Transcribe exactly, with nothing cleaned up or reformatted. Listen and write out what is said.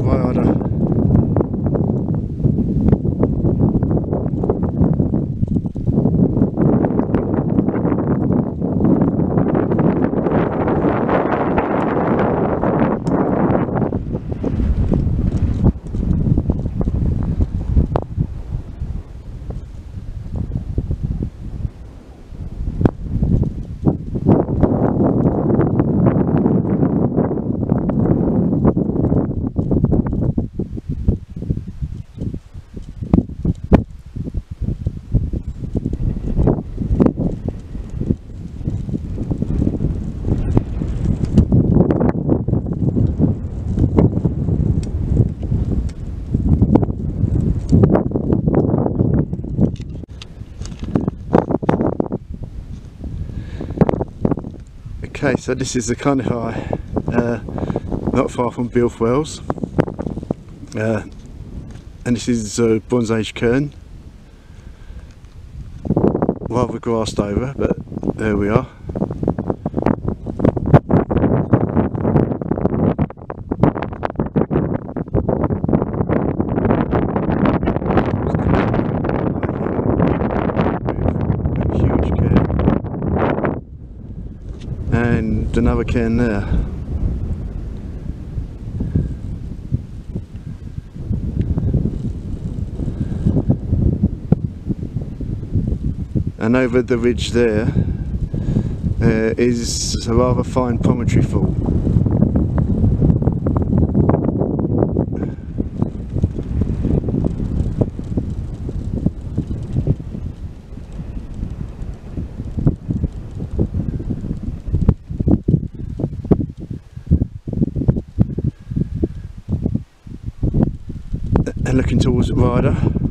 Rhayader. Okay, so this is the Carneddau, uh, not far from Builth Wells, uh, and this is a Bronze Age cairn, rather grassed over, but there we are. And another cairn there. And over the ridge there uh, is a rather fine promontory fall. And looking towards Rhayader.